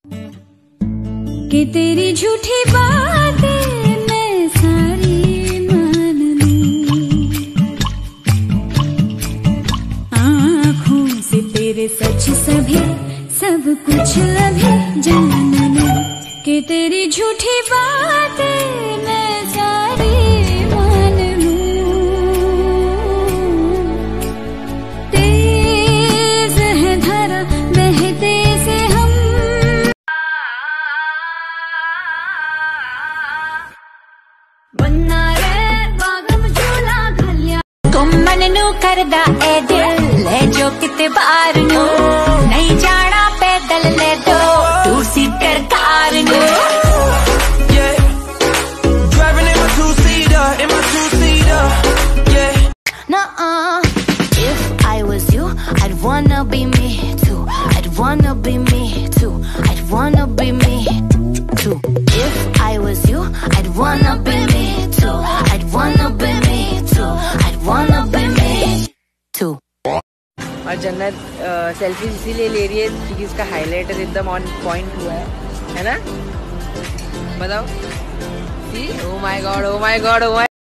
कि तेरी झूठी बातें मैं सारी मान लूं, आँखों से तेरे सच सभी सब कुछ अभी जान लूं, कि तेरी झूठी बातें मैं सारी मान लूं। तेज है धारा बहते से हम बन्ना रे बागम झूला घलिया तुम मन नू करदा ए दिल ले जो किते बार नू नहीं जाना पैदल ले दो टू सीटर कार नू। Driving in my two-seater, yeah. Nuh-uh. If I was you, I'd wanna be me too. I'd wanna be me too. I'd wanna be me too. If I was you, I'd wanna be me too. I'd wanna be me too. I'd wanna be me too. और जन्नत selfie इसीलिए ले रही है क्योंकि इसका highlighter एकदम on point हुआ है ना? बताओ। Oh my god, oh my god, oh my